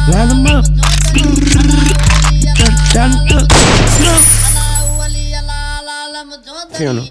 Line them up. Funeral.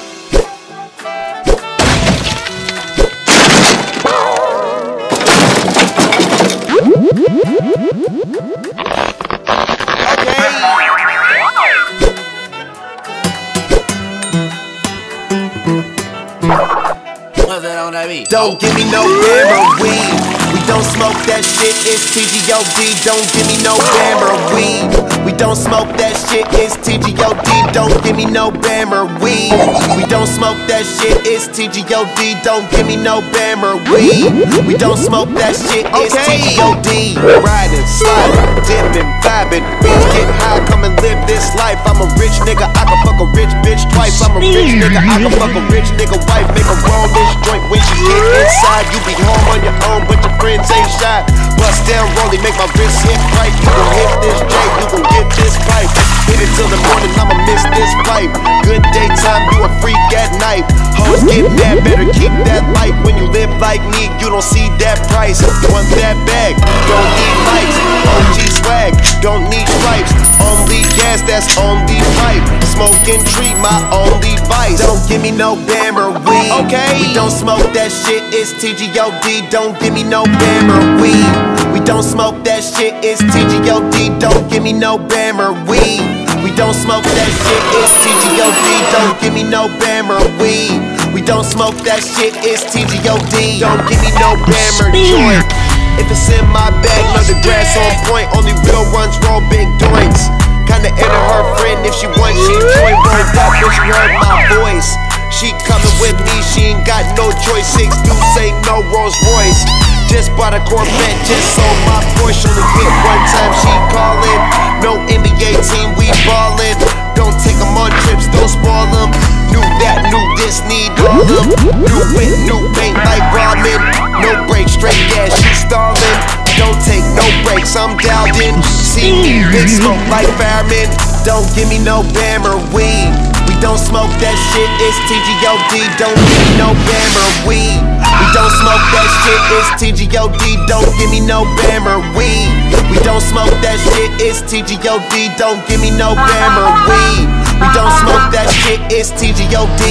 Don't give me no hammer weed. We don't smoke that shit, it's TGOD. Don't give me no hammer weed. We don't smoke that shit, it's TGOD. Don't give me no bammer weed. We don't smoke that shit, it's TGOD. Don't give me no bammer weed. We don't smoke that shit, it's TGOD. Riding, sliding, dipping, vibing. Bitch, get high, come and live this life. I'm a rich nigga, I can fuck a rich bitch twice. I'm a rich nigga, I can fuck a rich nigga wife. Make her roll this joint when she get inside. You be home on your own, but your friends ain't shot. Bust down, rolling, make my wrist hit right. You gon' hit this J, you gon' get this pipe. Hit it till the morning, I'ma miss this pipe. Good daytime, you a freak at night. Hoes get mad, better keep that light. When you live like me, you don't see that price. Want that bag, don't need lights. OG swag, don't need stripes. Only gas, that's only pipe. Smoking tree, my only vice. Don't give me no bammer weed. Okay, we don't smoke that shit, it's TGOD. Don't give me no bammer weed. We don't smoke that shit, it's TGOD. Don't give me no bammer weed. We don't smoke that shit, it's TGOD. Don't give me no bammer weed. We don't smoke that shit, it's TGOD. Don't give me no bammer joint. If it's in my bag, love the grass on point. Only real ones roll big joints. Kinda enter her friend if she wants, she join. Rolled up when she heard my voice. She coming with me, she ain't got no choice. 6 deuce ain't no Rolls Royce. Just bought a Corvette, just sold my Porsche. Only hit one time, she callin'. No NBA team, we ballin'. Don't take them on trips, don't spoil them. Knew that, knew this, need all them. New whip, new paint like ramen. No break, straight gas, she stallin'. Don't take no breaks, I'm dialed in. See me, big smoke like firemen. Don't give me no bammer weed. We don't smoke that shit, it's TGOD. Don't give me no bammer weed. We don't smoke that shit, it's TGOD. Don't give me no bammer weed. We don't smoke that shit, it's TGOD. Don't give me no bammer weed. We don't smoke that shit, it's TGOD.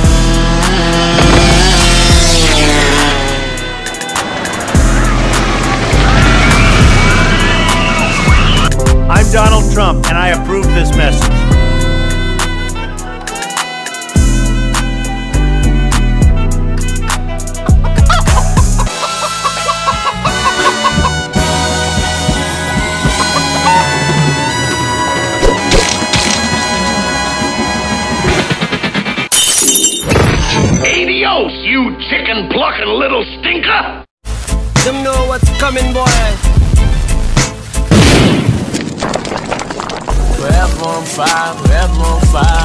I'm Donald Trump, and I approve this message. Adios, you chicken-plucking little stinker! Them know what's coming, boy. Forever on fire, forever on fire.